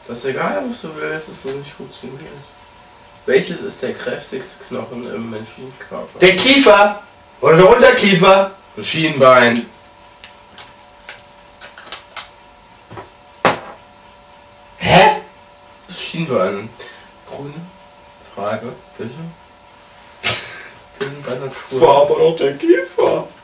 Das ist egal, was du willst, es so nicht funktioniert. Welches ist der kräftigste Knochen im menschlichen Körper? Der Kiefer! Oder der Unterkiefer! Das Schienbein. Hä? Das Schienbein. Grüne Frage, bitte. Wir sind bei Natur. Das war aber doch der Kiefer.